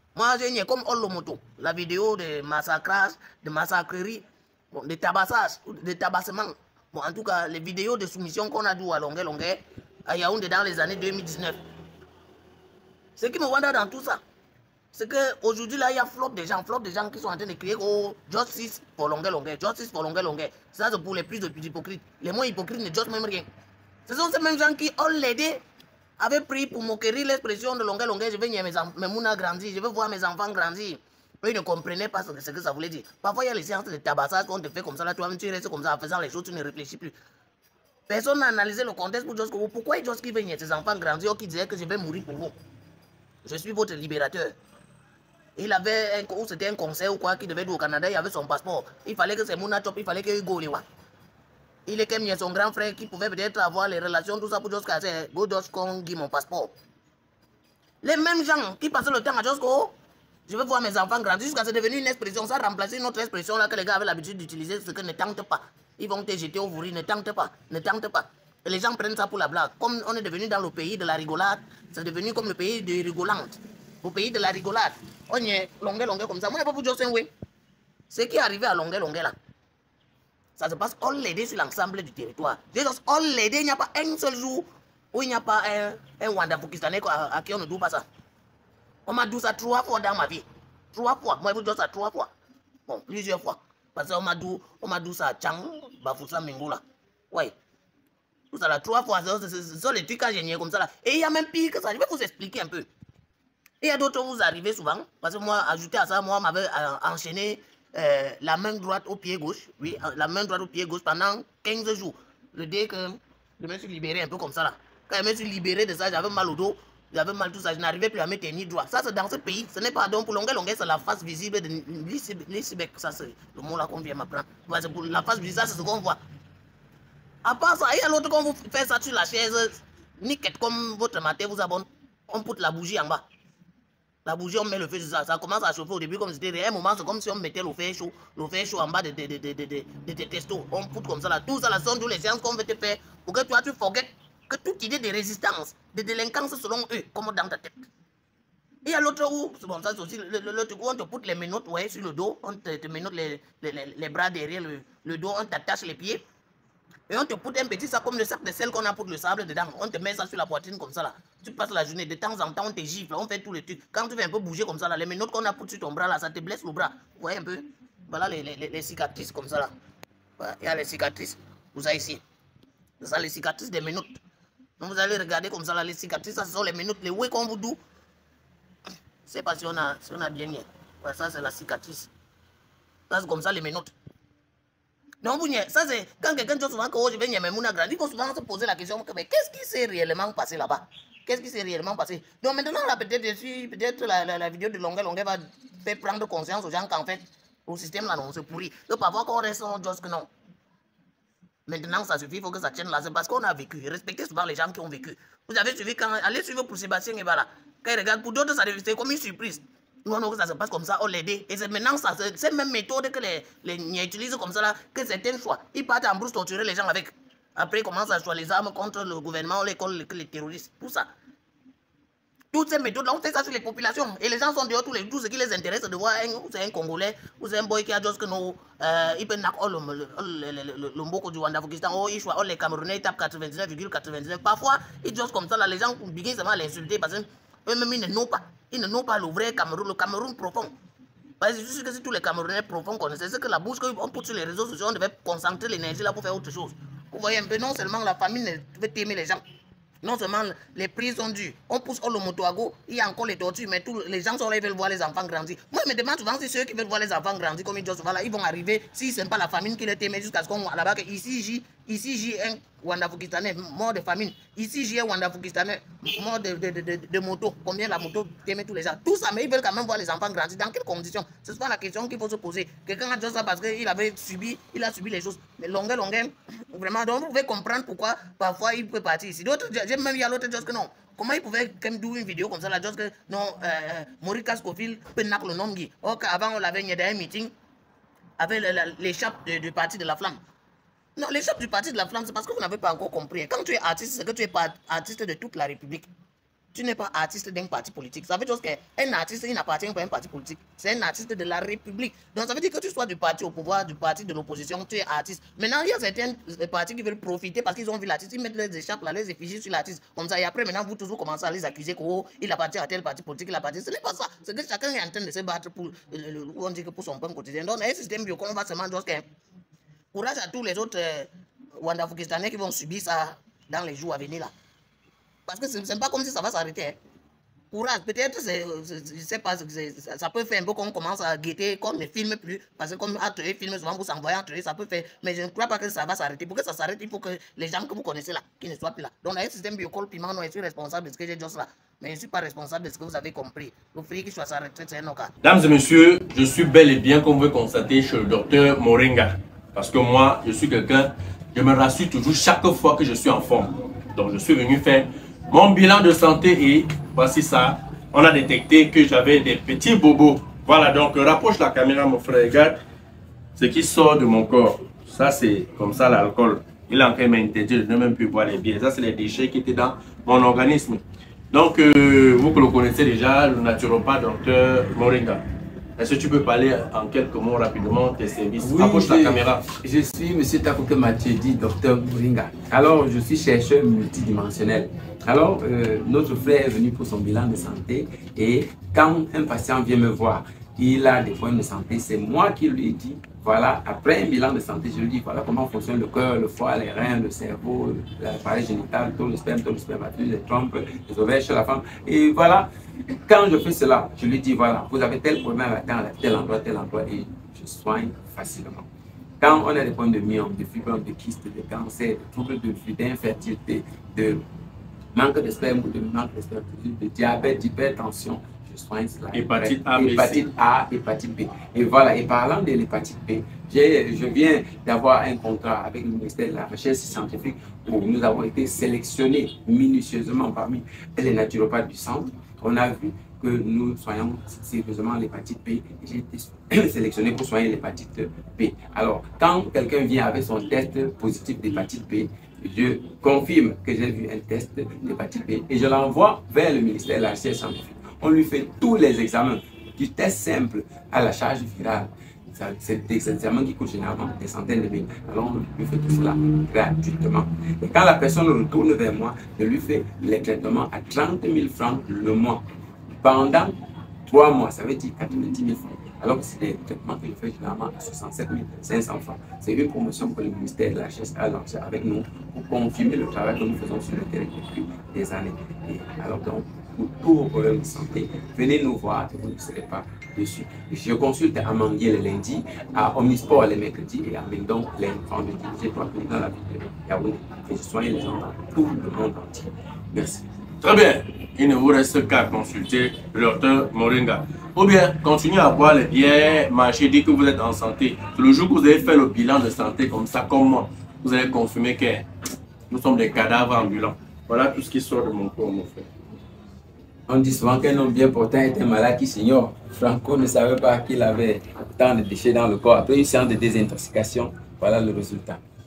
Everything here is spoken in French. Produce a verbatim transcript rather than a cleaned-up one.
Moi, j'ai comme Olomoto, la vidéo de massacrage, de massacrerie, bon, de tabassage, de tabassement. Bon, en tout cas, les vidéos de soumission qu'on a dit à longueur, longueur, à Yaoundé dans les années deux mille dix-neuf. Ce qui me rend dans tout ça, c'est qu'aujourd'hui, là, il y a flop de gens, flop de gens qui sont en train de crier oh, justice pour longueur, longueur, justice pour longueur, longueur. Ça, c'est pour les plus hypocrites. Les moins hypocrites ne jugent même rien. Ce sont ces mêmes gens qui ont l'aidé, avaient pris pour moquerie l'expression de longueur, longueur. Je veux voir mes, mes mouna grandir, je veux voir mes enfants grandir. Eux, ils ne comprenaient pas ce que, ce que ça voulait dire. Parfois, il y a les séances de tabassage qu'on te fait comme ça, là, toi-même, tu restes comme ça en faisant les choses, tu ne réfléchis plus. Personne n'a analysé le contexte pour dire que pourquoi ils qui veulent ses enfants grandir, qui disaient que je vais mourir pour vous. Je suis votre libérateur. Il avait un, ou c'était un conseil ou quoi qui devait être au Canada, il avait son passeport. Il fallait que c'est Mouna Chop, il fallait qu'il go les Il est comme son grand frère qui pouvait peut-être avoir les relations, tout ça pour Josco, c'est go Josco, give mon passeport. Les mêmes gens qui passaient le temps à Josco, je veux voir mes enfants grandir jusqu'à ce devenu une expression, ça remplacer une autre expression là que les gars avaient l'habitude d'utiliser, ce que ne tente pas. Ils vont te jeter au fourri, ne tente pas, ne tente pas. Et les gens prennent ça pour la blague. Comme on est devenu dans le pays de la rigolade, c'est devenu comme le pays de rigolante. Au pays de la rigolade, on est longueur, longueur comme ça. Moi, je ne sais pas pour Joseph Wayne. Ce qui est arrivé à longueur, longueur là, ça se passe all les sur l'ensemble du territoire. Juste all les il n'y a pas un seul jour où il n'y a pas un, un Wanda Fukistanais à, à qui on ne doit pas ça. On m'a dit ça trois fois dans ma vie. Trois fois. Moi, je vous dis ça trois fois. Bon, plusieurs fois. Parce qu'on m'a dit, on m'a dit ça à Chang, Bafoussa Mingoula. Oui. Tout ça là, trois fois. Ce sont les trucs à génier comme ça là. Et il y a même pire que ça. Je vais vous expliquer un peu. Et il y a d'autres où vous arrivez souvent. Parce que moi, ajouté à ça, moi, m'avait enchaîné euh, la main droite au pied gauche. Oui, la main droite au pied gauche pendant quinze jours. Le dès que je me suis libéré un peu comme ça là. Quand je me suis libéré de ça, j'avais mal au dos. J'avais mal tout ça, je n'arrivais plus à me tenir droit. Ça, c'est dans ce pays. Ce n'est pas donc pour longueur, longueur, c'est la face visible de l'Isibek. Ça, c'est le mot là qu'on vient m'apprendre. Ouais, c'est pour la face visible, ça, c'est ce qu'on voit. À part ça, il y a l'autre qu'on vous fait ça sur la chaise, nickel, comme votre matin vous abonne. On put la bougie en bas. La bougie, on met le feu sur ça. Ça commence à chauffer au début, comme c'était un moment, c'est comme si on mettait le feu chaud, le feu chaud en bas de tes de, de, de, de, de, de testos. On put comme ça là. Tout ça, là, sont tous les séances qu'on veut te faire pour que toi, tu forgettes que toute idée de résistance, de délinquance selon eux, comme dans ta tête. Et il y a l'autre où, bon, ça c'est aussi l'autre où on te pousse les menottes ouais, sur le dos, on te, te menotte les, les, les, les bras derrière le, le dos, on t'attache les pieds. Et on te pousse un petit sac comme le sac de sel qu'on a pour le sable dedans. On te met ça sur la poitrine comme ça là. Tu passes la journée, de temps en temps on te gifle, on fait tous les trucs. Quand tu fais un peu bouger comme ça là, les menottes qu'on a pour sur ton bras là, ça te blesse le bras. Vous voyez un peu? Voilà les, les, les cicatrices comme ça là. Voilà, il y a les cicatrices. Vous avez ici. C'est ça les cicatrices des menottes. Donc vous allez regarder comme ça là, les cicatrices, ça ce sont les menottes, les ouais qu'on vous doux. C'est pas si on a, si on a bien mis. Ouais, ça c'est la cicatrice. Ça c'est comme ça les menottes. Donc, ça c'est quand quelqu'un dit souvent que oh, je vais y Mouna Grandi, il faut souvent se poser la question mais qu'est-ce qui s'est réellement passé là-bas? Qu'est-ce qui s'est réellement passé? Donc maintenant, là, peut-être peut la, la, la vidéo de longueur, longueur va faire prendre conscience aux gens qu'en fait, au système là, non, c'est pourri. Donc parfois, qu'on reste en juste que non. Maintenant, ça suffit, il faut que ça tienne là. C'est parce qu'on a vécu. Respectez souvent les gens qui ont vécu. Vous avez suivi quand. Allez suivre pour Sébastien et voilà. Quand il regarde, pour d'autres, ça c'est comme une surprise. Non, non, que ça se passe comme ça, on l'aide. Et c'est maintenant, ça, c'est même méthode que les, les utilisent comme ça là, que certains choix. Ils partent en brousse torturer les gens avec. Après, ils commencent à choisir les armes contre le gouvernement, l'école, les, les terroristes. Tout ça. Toutes ces méthodes-là, on fait ça sur les populations. Et les gens sont dehors tous les jours. Ce qui les intéresse, c'est de voir un, un Congolais ou c'est un boy qui a juste que nous. Euh, il peut n'a pas le mboko du Rwanda, oh, il choisit, oh, les Camerounais, ils tapent quatre-vingt-dix-neuf virgule quatre-vingt-dix-neuf. Parfois, ils disent comme ça, là, les gens begin seulement à l'insulter parce qu'eux-mêmes, ils ne n'ont pas. Ils ne n'ont pas le vrai Cameroun, le Cameroun profond. Parce que je suis que si tous les Camerounais profonds connaissaient, c'est que la bouche qu'on put sur les réseaux sociaux, on devait concentrer l'énergie là pour faire autre chose. Vous voyez un peu, non seulement la famille veut aimer les gens. Non seulement les prix sont durs, on pousse le moto à go, il y a encore les tortues, mais tous les gens sont là, ils veulent voir les enfants grandir. Moi, je me demande souvent si ceux qui veulent voir les enfants grandir, comme ils disent souvent là, ils vont arriver, si ce n'est pas la famine qui les aime, jusqu'à ce qu'on voit là-bas que ici, j'ai ici, j'ai un Wanda Fukistanais mort de famine. Ici, j'ai un Wanda Fukistanais mort de, de, de, de, de moto. Combien la moto aime tous les gens. Tout ça, mais ils veulent quand même voir les enfants grandir. Dans quelles conditions? C'est souvent la question qu'il faut se poser. Quelqu'un a dit ça parce qu'il avait subi, il a subi les choses. Mais longueur, longueur, vraiment, donc vous pouvez comprendre pourquoi parfois il peut partir ici. D'autres, j'ai même eu à l'autre chose que non. Comment il pouvait quand même faire une vidéo comme ça, la chose que non, euh, Maurice Cascofil peut n'a le nom qui. Or qu'avant on l'avait, il y a un meeting avec l'échappe du parti de la flamme. Non, l'échappe du parti de la flamme, c'est parce que vous n'avez pas encore compris. Quand tu es artiste, c'est que tu es pas artiste de toute la République. tu n'es pas artiste d'un parti politique. Ça veut dire qu'un artiste, il n'appartient pas à un parti politique. C'est un artiste de la République. Donc ça veut dire que tu sois du parti au pouvoir, du parti de l'opposition, tu es artiste. Maintenant, il y a certains partis qui veulent profiter parce qu'ils ont vu l'artiste, ils mettent les échappes là, les effigies sur l'artiste. Comme ça, et après, maintenant, vous tous vous commencez à les accuser qu'il appartient à tel parti politique, il appartient. Ce n'est pas ça. C'est que chacun est en train de se battre pour, on dit que pour son pain quotidien. Donc, un système bio, on va seulement dire que courage à tous les autres euh, Wanda-Fukistanais qui vont subir ça dans les jours à venir là. Parce que ce n'est pas comme si ça va s'arrêter. Hein. Courage, peut-être, je ne sais pas, ça peut faire un peu qu'on commence à guetter, qu'on ne filme plus. Parce que comme acteur, filme souvent, vous s'envoyez entre eux, ça peut faire. Mais je ne crois pas que ça va s'arrêter. Pour que ça s'arrête, il faut que les gens que vous connaissez là, qui ne soient plus là. Donc, dans un système biocol piment, non, je suis responsable de ce que j'ai dit là. Mais je ne suis pas responsable de ce que vous avez compris. Le fric qui soit s'arrêter, c'est un autre cas. Mesdames et messieurs, je suis bel et bien, comme vous pouvez constater, chez le docteur Moringa. Parce que moi, je suis quelqu'un, je me rassure toujours chaque fois que je suis en forme. Donc, je suis venu faire mon bilan de santé et voici ça. On a détecté que j'avais des petits bobos. Voilà, donc rapproche la caméra, mon frère. Regarde ce qui sort de mon corps. Ça, c'est comme ça l'alcool. Il a encore m'interdit de ne même plus boire les bières. Ça, c'est les déchets qui étaient dans mon organisme. Donc, euh, vous que le connaissez déjà, le naturopathe docteur Moringa. Est-ce que tu peux parler en quelques mots rapidement tes services? Oui, Approche je, la caméra. Je suis M. Takuke Mathieu, docteur Moringa. Alors, je suis chercheur multidimensionnel. Alors, euh, notre frère est venu pour son bilan de santé et quand un patient vient me voir, il a des problèmes de santé, c'est moi qui lui ai dit, voilà, après un bilan de santé, je lui dis, voilà comment fonctionne le cœur, le foie, les reins, le cerveau, l'appareil génital, tout le sperme, tout le spermatozoïde, les trompes, les ovaires chez la femme. Et voilà, quand je fais cela, je lui dis, voilà, vous avez tel problème à tel endroit, tel endroit, et je soigne facilement. Quand on a des problèmes de myome, de fibrome, de kyste, de cancer, de troubles de flux, d'infertilité, de manque de sperme ou de manque de sperme, de diabète, d'hypertension, je soigne cela. Hépatite A, hépatite A, hépatite B. Et voilà, et parlant de l'hépatite B, je viens d'avoir un contrat avec le ministère de la Recherche scientifique où nous avons été sélectionnés minutieusement parmi les naturopathes du centre. On a vu que nous soignons sérieusement l'hépatite B et j'ai été sélectionné pour soigner l'hépatite B. Alors, quand quelqu'un vient avec son test positif d'hépatite B, je confirme que j'ai vu un test d'hépatite B et je l'envoie vers le ministère de la Recherche scientifique. On lui fait tous les examens, du test simple à la charge virale. C'est des examens qui coûtent généralement des centaines de mille. Alors on lui fait tout cela gratuitement. Et quand la personne retourne vers moi, je lui fais les traitements à trente mille francs le mois. Pendant trois mois, ça veut dire quatre-vingt-dix mille francs. Alors que c'est des traitements que je fais généralement à soixante-sept mille cinq cents francs. C'est une promotion que le ministère de la Recherche a lancée avec nous pour confirmer le travail que nous faisons sur le terrain depuis des années. Et alors donc, pour tous vos problèmes de santé, venez nous voir et vous ne serez pas dessus. Et je consulte à Manguier le lundi, à Omnisport les mercredis et à Mendon les vendredis. J'ai trois cliniques dans la ville de Yaoundé et je soigne les gens dans tout le monde entier. Merci. Très bien. Il ne vous reste qu'à consulter le docteur Moringa. Ou bien, continuez à boire les bières, marcher, dire que vous êtes en santé. Le jour que vous avez fait le bilan de santé comme ça, comme moi, vous allez confirmer que nous sommes des cadavres ambulants. Voilà tout ce qui sort de mon corps, mon frère. On dit souvent qu'un homme bien portant est un malade qui s'ignore. Franco ne savait pas qu'il avait tant de déchets dans le corps. Après une séance de désintoxication, voilà le résultat.